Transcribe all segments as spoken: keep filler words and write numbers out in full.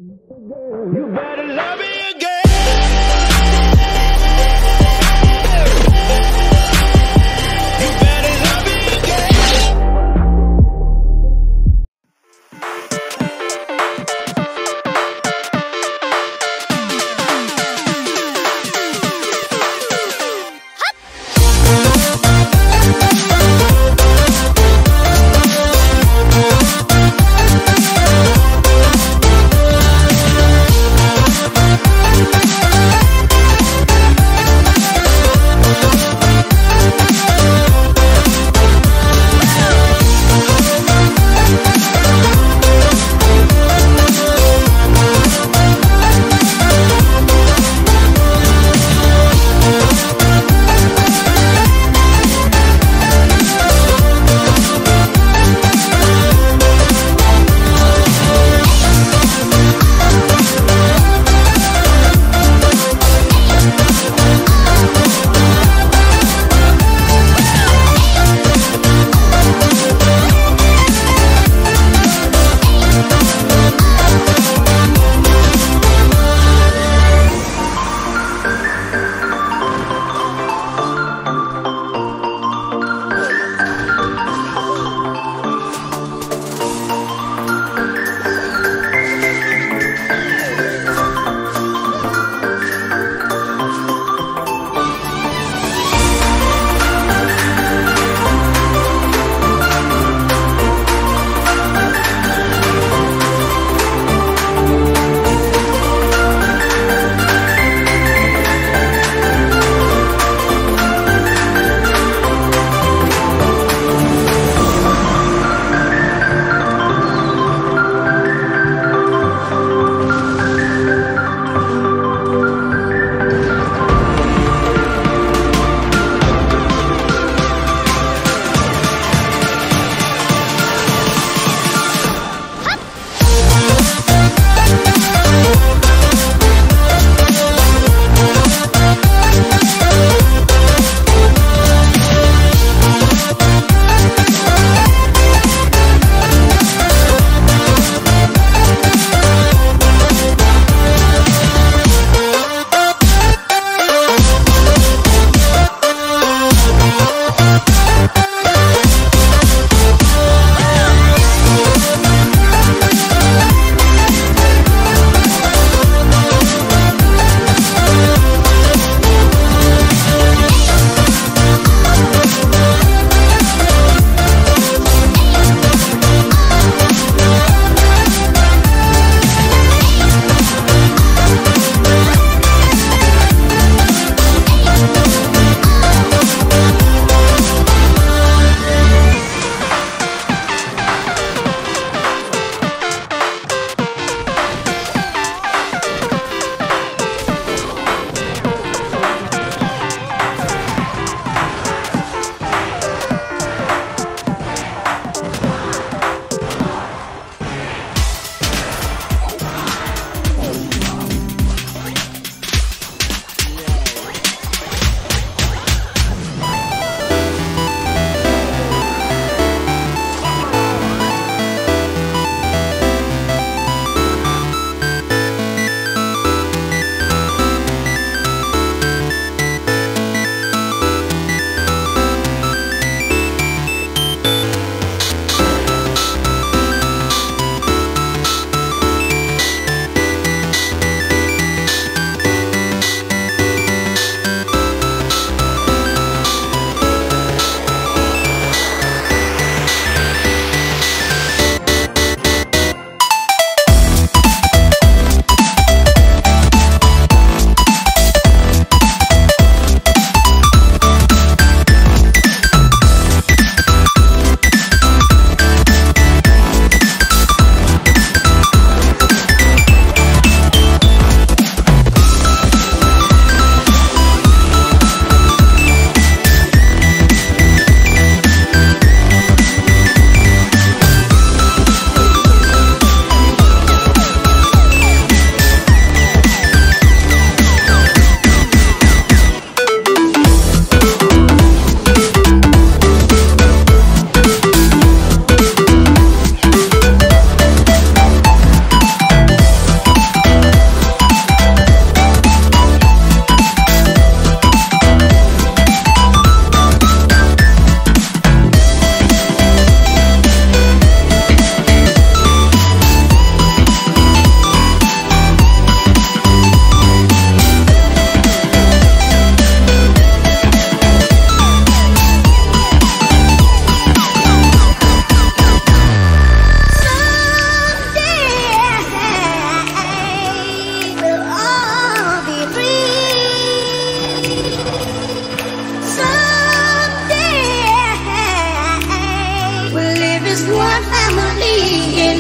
You better love me again. You better love me again. We'll be right back.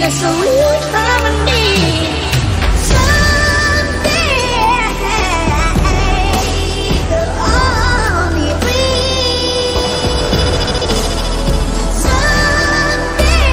that's a real harmony. Someday they'll all be free. Someday.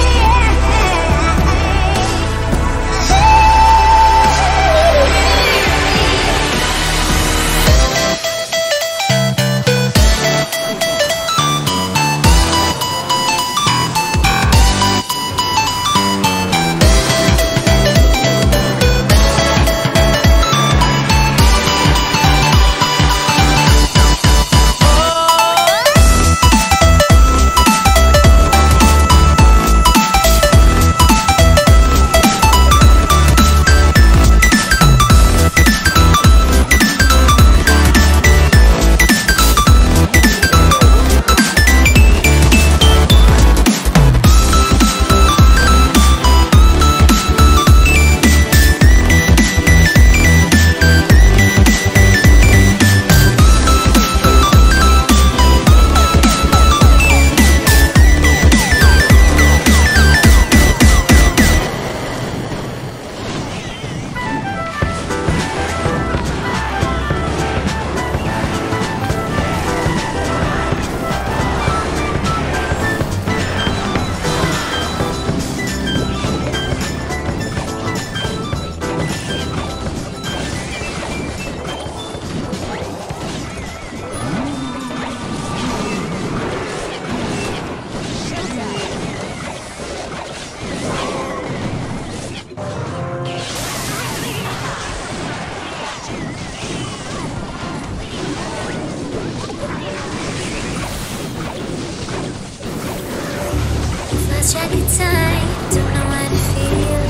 Lost track of time, don't know how to feel.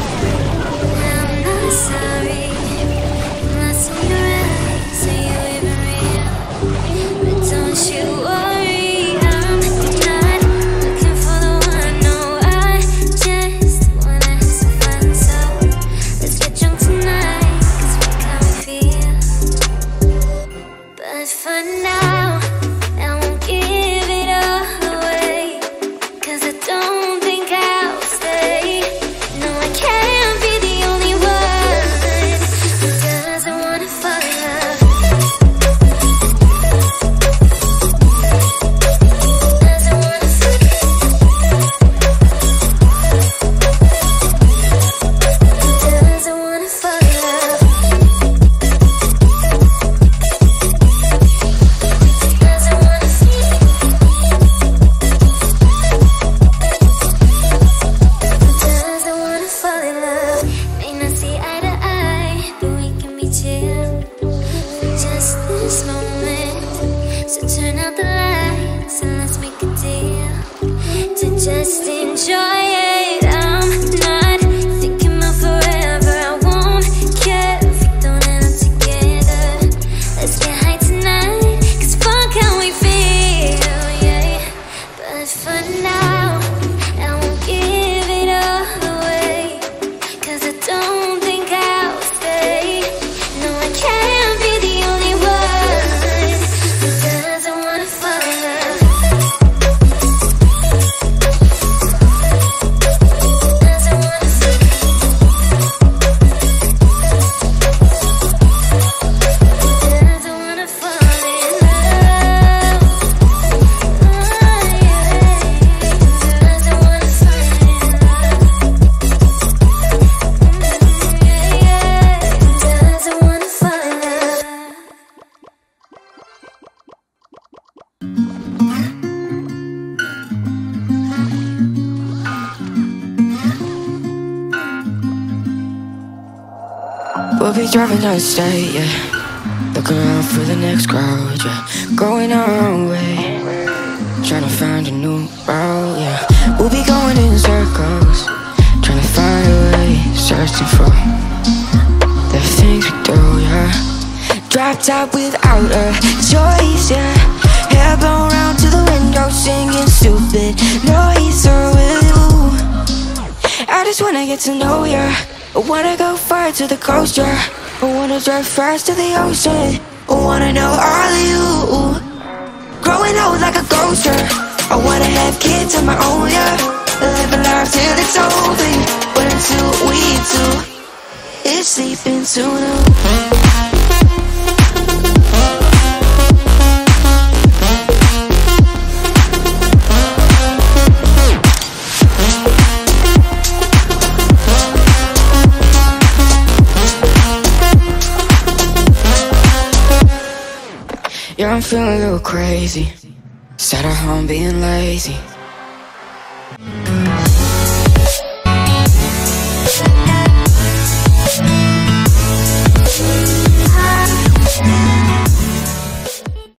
I'm not sorry, I'm lost in your eyes. Are you even real? But don't you worry, I'm not looking for the one. No, I just wanna have some fun. So let's get drunk tonight, 'cause we can't feel. But for now, I won't give it all away, 'cause I don't think I'll stay. No, I can't be the only one who doesn't wanna fall in love. Doesn't wanna fall in love. Doesn't wanna fall in love. Doesn't wanna feel. Doesn't wanna fall in love. May not see eye to eye, but we can be chill for just this moment. So turn out the lights and let's make a deal to just enjoy it. I'm not thinking about forever. I won't care if we don't end up together. Let's get high tonight, 'cause fuck how we feel, yeah. But for now, I won't give it all away, 'cause I don't think I'll stay. No, I can't be the only one who doesn't wanna fall in love. Doesn't wanna fall in love. Doesn't wanna fall in love. Oh, yeah. Doesn't wanna fall in love. Yeah, yeah. Doesn't wanna fall in love. We'll be driving down the state, yeah. Looking around for the next crowd, yeah. Going our own way, trying to find a new route, yeah. We'll be going in circles, trying to find a way, searching for the things we do, yeah. Dropped out without a choice, yeah. Hair blown round to the window, singing stupid noise with you. I just wanna get to know ya. I wanna go far to the coast, yeah. I wanna drive fast to the ocean. I wanna know all of you. Growing old like a ghost, yeah. I wanna have kids of my own, yeah. Live a life till it's over. Wanna two, we two. It's sleeping too new. Yeah, I'm feeling a little crazy. Sat at home being lazy.